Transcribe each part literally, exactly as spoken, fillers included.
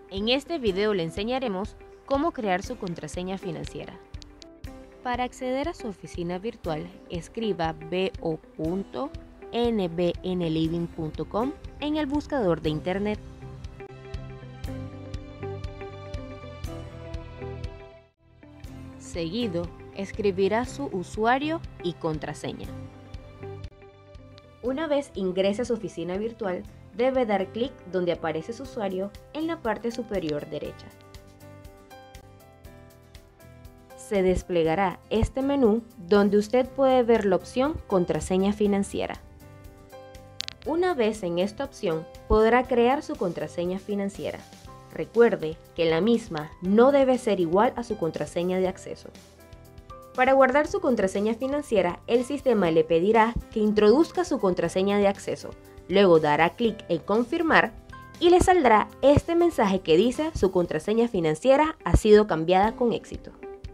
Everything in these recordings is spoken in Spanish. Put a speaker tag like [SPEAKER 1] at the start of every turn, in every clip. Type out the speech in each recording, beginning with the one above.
[SPEAKER 1] En este video le enseñaremos cómo crear su contraseña financiera. Para acceder a su oficina virtual, escriba b o punto n b n living punto com en el buscador de internet. Seguido, escribirá su usuario y contraseña. Una vez ingrese a su oficina virtual, debe dar clic donde aparece su usuario en la parte superior derecha. Se desplegará este menú donde usted puede ver la opción Contraseña financiera. Una vez en esta opción, podrá crear su contraseña financiera. Recuerde que la misma no debe ser igual a su contraseña de acceso. Para guardar su contraseña financiera, el sistema le pedirá que introduzca su contraseña de acceso. Luego dará clic en confirmar y le saldrá este mensaje que dice: su contraseña financiera ha sido cambiada con éxito.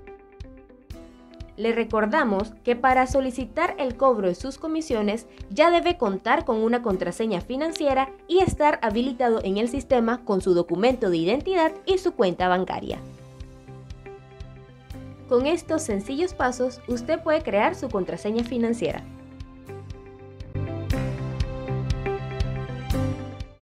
[SPEAKER 1] Le recordamos que para solicitar el cobro de sus comisiones ya debe contar con una contraseña financiera y estar habilitado en el sistema con su documento de identidad y su cuenta bancaria. Con estos sencillos pasos, usted puede crear su contraseña financiera.